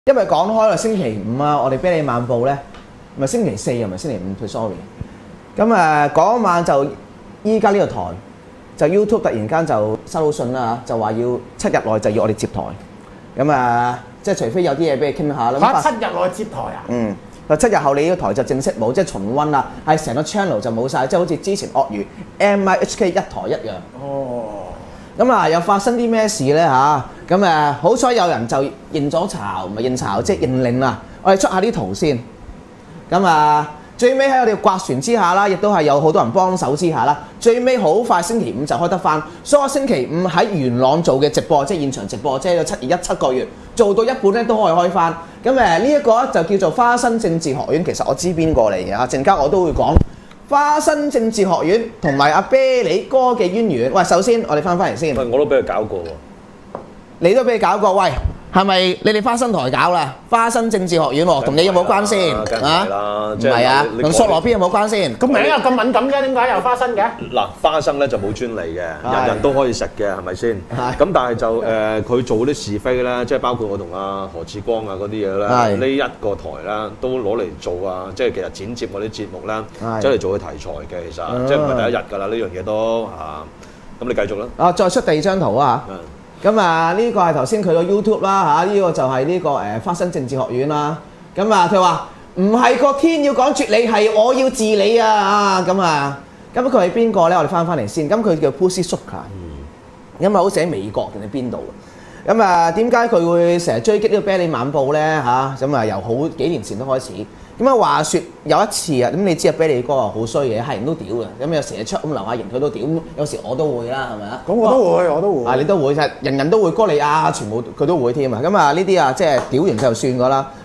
因為講開啦，星期五啊，我哋啤梨漫步咧，唔係星期四啊，唔係星期五，sorry。咁嗰晚就依家呢個台就 YouTube 突然間就收到信啦嚇，就話要7日內就要我哋接台。咁即係除非有啲嘢俾你傾下啦。 嚇！7日內接台啊？ 嗯。7日後你呢個台就正式冇，即係重溫啦，係成個 channel 就冇晒，即係好似之前鱷魚 MIHK 一台一樣。哦。咁又發生啲咩事咧嚇？咁好彩有人就認咗巢，唔係認巢，即係認領啦。我哋出下啲圖先。咁最尾喺我哋刮船之下啦，亦都係有好多人幫手之下啦。最尾好快星期五就開得翻，所以我星期五喺元朗做嘅直播，即係現場直播，即係7個月做到一半咧都可以開翻。咁呢一個就叫做花生政治學院，其實我知邊個嚟嘅啊，陣間我都會講花生政治學院同埋阿啤梨哥嘅淵源。喂，首先我哋翻嚟先。 喂，我都俾佢搞過喎。 你都俾佢搞過？喂，係咪你哋花生台搞啦？花生政治學院喎，同你有冇關先？ 梗係啦， 唔係啊，同索羅邊有冇關先？ 個名又咁敏感嘅，點解有花生嘅？ 嗱，花生咧就冇專利嘅，人人都可以食嘅，係咪先？咁但係就佢做嗰啲是非咧，即係包括我同阿何志光啊嗰啲嘢咧，呢一個台啦都攞嚟做啊，即係其實剪接我啲節目啦，走嚟做嘅題材嘅，其實即係唔係第一日㗎啦，呢樣嘢都咁你繼續啦。 再出第二張圖啊！咁呢個係頭先佢個 YouTube 啦嚇，呢個就係呢個花生政治學院啦。咁佢話唔係個天要講絕你，係我要治你啊！咁佢係邊個咧？我哋翻嚟先。咁佢叫 Pussy Zucker，好似喺美國定係邊度？咁點解佢會成日追擊呢個啤梨漫步咧嚇？咁由好幾年前都開始。咁話説有一次啊，咁你知啤梨哥啊好衰嘅，係人都屌嘅。咁有時出咁留下言佢都屌，有時我都會啦，係咪啊？ 咁我都會。 你都會，人人都會，哥利亞全部佢都會添啊！咁呢啲即係屌完就算㗎啦。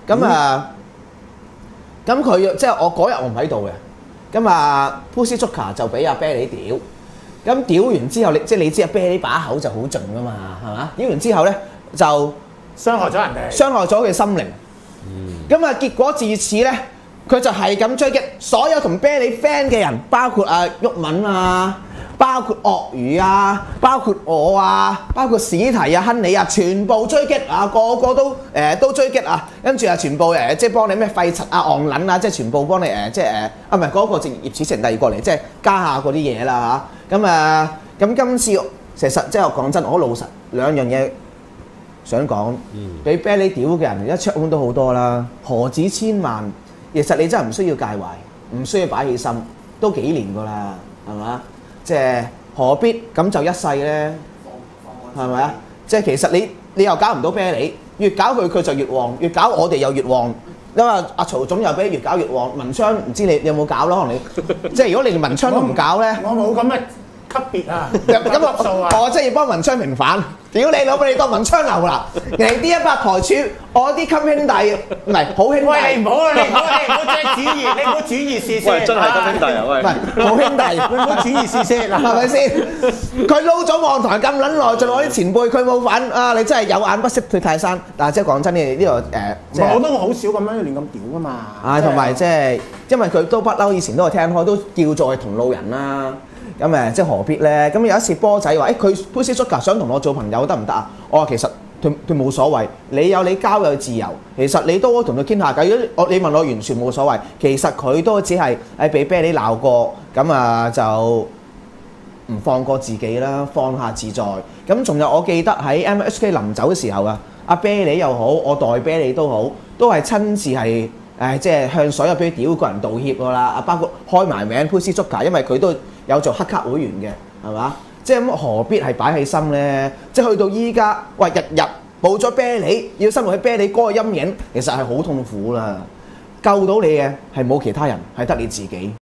咁佢即係我嗰日我唔喺度嘅。咁Pussy Zucker就俾阿啤梨屌。咁屌完之後，你知啤梨把口就好盡㗎嘛，係嘛？屌完之後咧就傷害咗人哋， 傷害咗佢心靈。結果自此咧，佢就係咁追擊所有同啤梨 friend 嘅人，包括毓民啊，包括鱷魚啊，包括我啊，包括史提啊、亨利啊，全部追擊啊，個個都追擊啊，跟住全部即係幫你咩廢柒啊、戇撚啊，即係全部幫你即係唔係嗰個葉子成第二個嚟，即係加下嗰啲嘢啦嚇。咁今次其實即係講真，我老實兩樣嘢。想講，俾啤梨屌嘅人一出門都好多啦，何止千萬？其實你真係唔需要介懷，唔需要擺起心，都幾年㗎啦，係嘛？即係何必咁就一世咧？係咪啊？即係其實你又搞唔到啤梨，越搞佢就越旺，越搞我哋又越旺。因為阿曹總又俾越搞越旺，文昌唔知你有冇搞咯？可能你即係如果你連文昌都唔搞咧， 我冇咁嘅級別啊， 咁我真係要幫文昌平反。屌你老母，你當文昌牛啦！人哋D100台柱，我啲襟兄弟唔係好兄弟。 喂，你唔好即係轉移，你唔好轉移視線。 喂，真係襟兄弟啊！喂， 唔係好兄弟， 你唔好轉移視線啦， 係咪先？佢撈咗網台咁撚耐，仲攞啲前輩，佢冇份啊！你真係有眼不識退泰山。但係即係講真，呢個我都好少咁樣亂咁屌噶嘛。 同埋即係因為佢都不嬲，以前都係聽開，都叫做係同路人啦。咁即係何必咧？咁有一次波仔話：佢 Pussy Zucker 想同我做朋友得唔得啊？我話其實佢冇所謂，你有你交友自由，其實你都同佢傾下偈。如果你問我完全冇所謂，其實佢都只係俾啤梨鬧過，咁就唔放過自己啦，放下自在。咁仲有我記得喺 MHK 臨走嘅時候啊，阿啤梨又好，我代啤梨都好，都係親自係即係向所有俾屌個人道歉㗎啦。包括開埋名 Pussy Zucker，因為佢都有做黑卡會員嘅，係嘛？即係咁何必係擺起心咧？即係去到依家，喂，日日冇咗啤梨，要生活喺啤梨哥嘅陰影，其實係好痛苦啦。救到你嘅係冇其他人，係得你自己。